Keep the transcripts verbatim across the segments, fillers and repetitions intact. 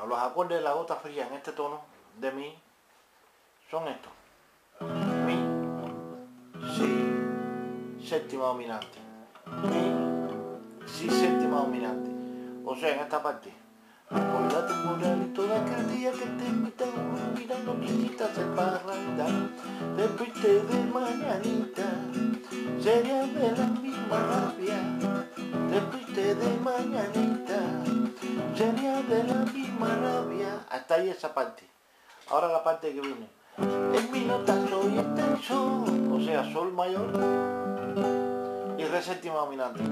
Bueno, los acordes de la gota fría en este tono de mi son estos: mi, si, séptima dominante, mi, si, séptima dominante. O sea, en esta parte, acordate moralito de aquel día que te invitaron mirando chiquitas en parranda, después de mañanita, sería de la misma rabia, después de mañanita, sería de la misma rabia. Hasta ahí esa parte. Ahora la parte que viene. En mi nota soy extenso, o sea, sol mayor y re séptima dominante.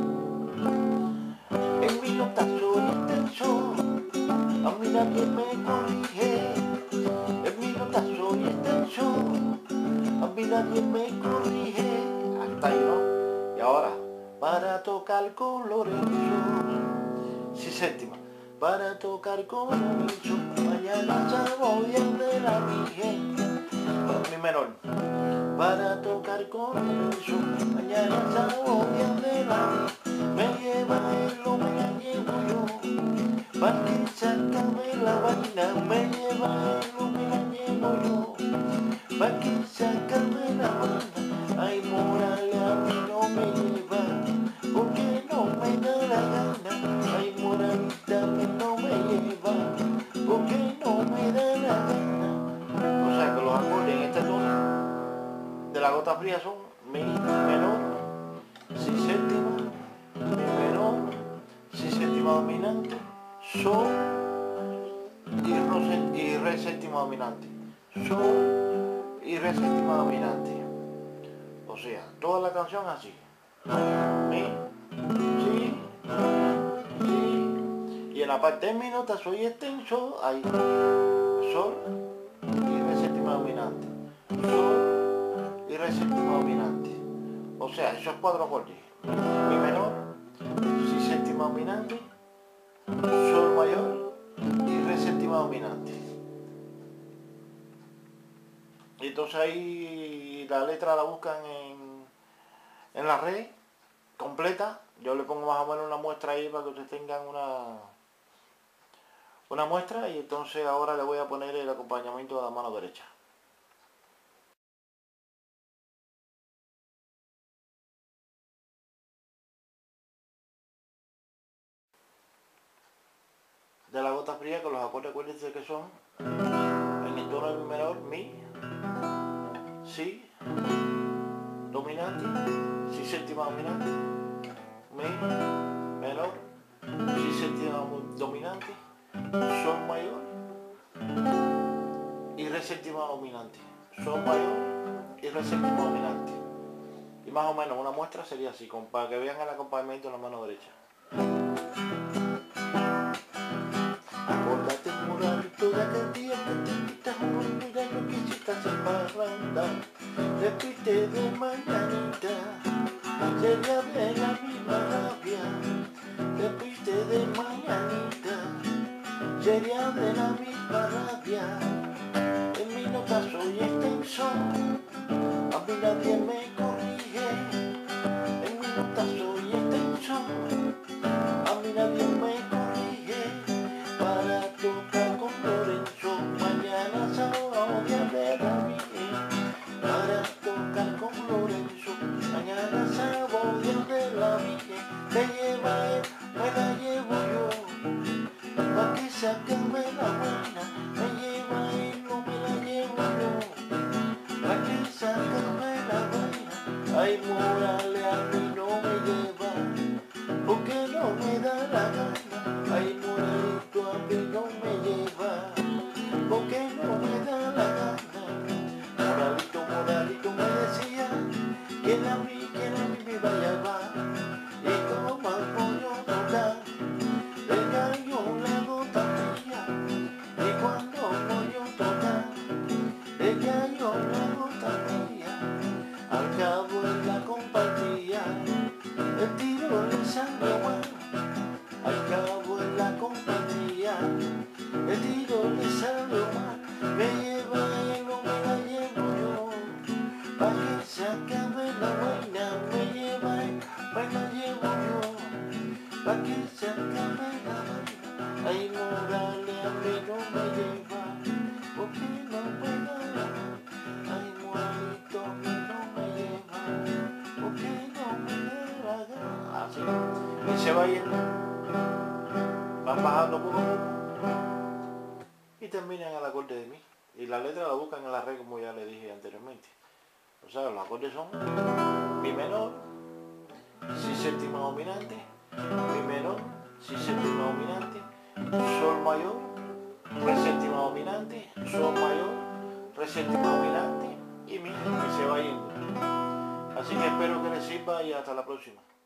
En mi nota soy extenso, a mí nadie me corrige. En mi nota soy extenso, a mí nadie me corrige. Hasta ahí, ¿no? Y ahora, para tocar con Lorenzo, si séptima. Para tocar con Lorenzo, mañana salgo bien de la Virgen. Mi menor. Para tocar con Lorenzo, mañana salgo bien de la Virgen. Me lleva él o me la llevo yo, para que sácame la vaina. Me lleva él o me la llevo yo, para que sácame la vaina. Ay, Morales a mí no me lleva, porque no me da la gana. Ay, Moralita a mí no me lleva, porque no me da la gana. O sea que los acordes en este tono de la gota fría son mi menor, si séptima, mi menor, si séptima dominante, sol y, ro, y re séptima dominante, sol y re séptima dominante. O sea, toda la canción así. Mi, si, si. Y en la parte de mi nota soy extenso, hay sol y re séptima dominante, sol y re séptima dominante. O sea, esos cuatro acordes. Mi menor, si séptima dominante, sol mayor y re séptima dominante. Y entonces ahí la letra la buscan en, en la red completa. Yo le pongo más o menos una muestra ahí para que ustedes tengan una, una muestra. Y entonces ahora le voy a poner el acompañamiento de la mano derecha. De la gota fría, con los acordes, acuérdense que son en el tono de mi menor, mi, si, dominante, si séptima dominante, mi, menor, si séptima dominante, sol mayor y re séptima dominante, sol mayor y re séptima dominante. Y más o menos una muestra sería así, para que vean el acompañamiento en la mano derecha. Acordate moralito de aquel día que te invitaron mirando que estás en parranda, después de mañanita, sería de la misma rabia, después de mañanita, sería de la misma rabia. En mi nota soy extenso, a mí nadie me corrige. En mi nota soy extenso, a mí nadie me corrige. Para tocar con Lorenzo, mañana sábado día de la Virgen. Para tocar con Lorenzo, mañana sábado día de la Virgen. Me lleva él, me la llevo yo, pa' que sácame la buena. Me lleva él, no me la llevo yo, pa' que sácame la buena. Ay, Morales a mí no me lleva, porque no me da la gana. Ay, Moralito a mí no me lleva, porque no me da la gana. Moralito, Moralito me decía que a mí, que a mí me iba a llevar, y como al pollo tocar, el gallo la gota fría. Y cuando pollo tocar, el gallo la gota fría, al cabo él la compartía, el tiro le salió mal. Al cabo en la compañía, el tiro le salió mal. Me lleva él o me la llevo yo, pa' que se acabe la vaina. Me lleva él se va yendo, van bajando poco a poco y terminan al acorde de mi. Y la letra la buscan en la red, como ya le dije anteriormente. O sea, los acordes son mi menor, si séptima dominante, mi menor, si séptima dominante, sol mayor, re séptima dominante, sol mayor, re séptima dominante y mi, y se va yendo. Así que espero que les sirva y hasta la próxima.